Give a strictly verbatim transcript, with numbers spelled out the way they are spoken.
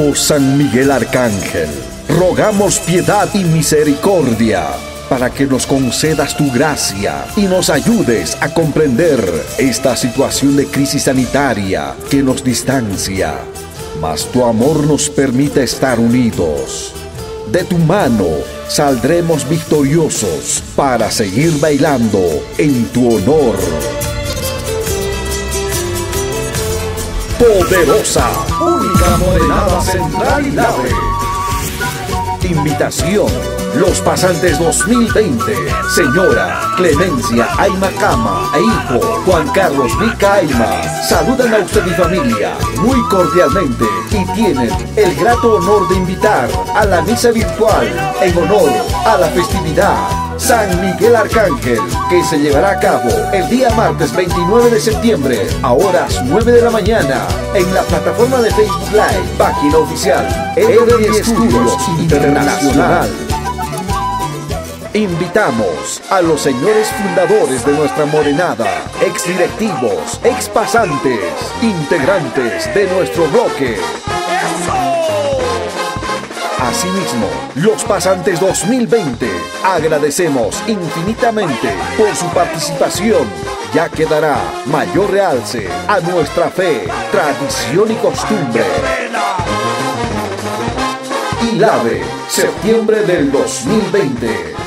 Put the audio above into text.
Oh San Miguel Arcángel, rogamos piedad y misericordia para que nos concedas tu gracia y nos ayudes a comprender esta situación de crisis sanitaria que nos distancia, mas tu amor nos permite estar unidos. De tu mano saldremos victoriosos para seguir bailando en tu honor. Poderosa, única morenada central y Lave. Invitación, Los Pasantes dos mil veinte. Señora Clemencia Aima Cama e hijo Juan Carlos Vica Aima saludan a usted y familia muy cordialmente y tienen el grato honor de invitar a la misa virtual en honor a la festividad San Miguel Arcángel, que se llevará a cabo el día martes veintinueve de septiembre a horas nueve de la mañana en la plataforma de Facebook Live, página oficial Every Studios Internacional. Invitamos a los señores fundadores de nuestra morenada, ex directivos, ex pasantes, integrantes de nuestro bloque. Asimismo, Los Pasantes dos mil veinte agradecemos infinitamente por su participación, ya que dará mayor realce a nuestra fe, tradición y costumbre. Y Lave, septiembre del dos mil veinte.